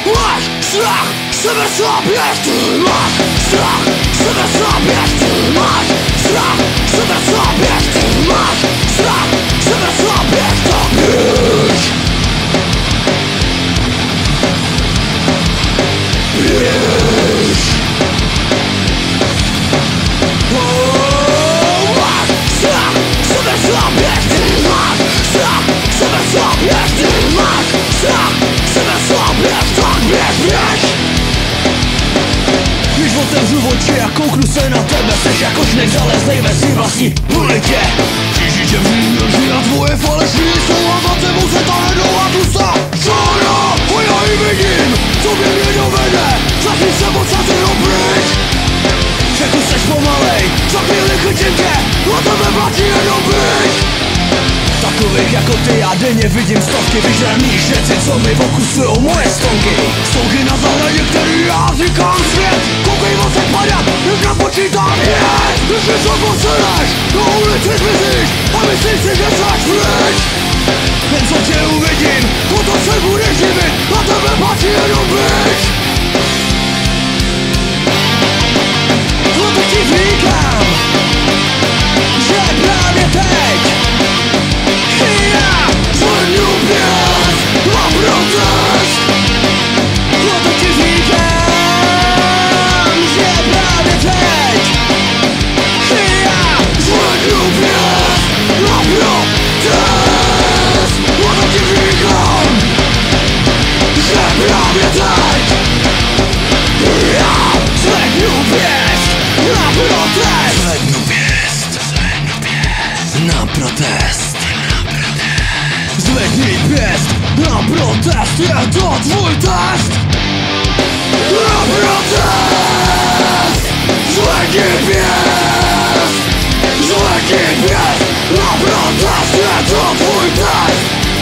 Máš strach, sebe sobě ty máš strach, sebe sobě ty máš strach, sebe sobě ty máš strach, sebe sobě to běž. Běž. Máš strach, sebe sobě ty máš strach, sebe sobě ty máš strach, sebe sobě to běž. Když otevřu oči a kouknu se na tebe, seš jako šnek zaleznej ve svý vlastní ulitě. Křížičem řídrží a tvoje falešný jsou a za tebou se tahedou a tlustá čára. A já ji vidím, co mě dovede, zatím se moc a ty pryč. Řekl seš pomalej, za chvíli chytím tě, a tebe platí jenom byť. Takových jako ty já denně vidím stovky vyžraných řeci, co mi okusujou moje stonky. Stonky na zahradě, který já říkám svět. Koukej moc jak padat, jak napočítám jet. Když mi co posuneš, na ulici zmizíš a myslíš si, že seš pryč. Jen co tě uvidím, potom se budeš živit, a tebe patří jenom byť. Proto ti říkám, že právě teď já zvednu pěst na protest. Proto ti říkám, že právě teď já zvednu pěst na protest. Proto ti říkám, že právě teď já zvednu pěst na protest. Zvednu pěst na protest. Zvedni pěst na protest, je to tvůj test. Na protest. Zvedni pěst. Zvedni pěst na protest, je to tvůj test.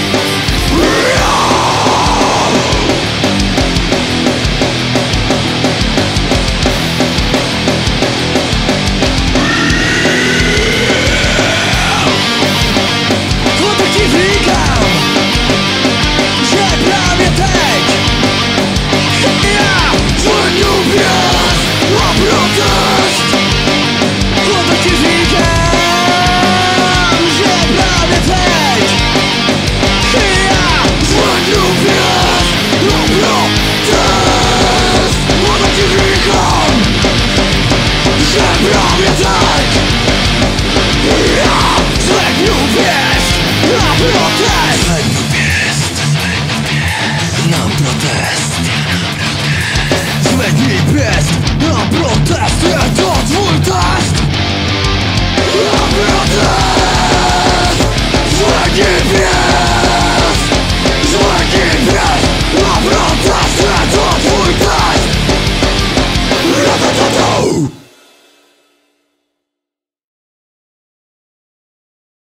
Proto ti říkám, že právě teď já zvednu pěst na protest. Proto ti říkám, že právě teď já zvednu pěst na protest. Proto ti říkám, že právě teď já zvednu pěst na protest. Zvednu pěst na protest. Zvedni pěst na protest, je to tvůj test. Na protest. Zvedni pěst.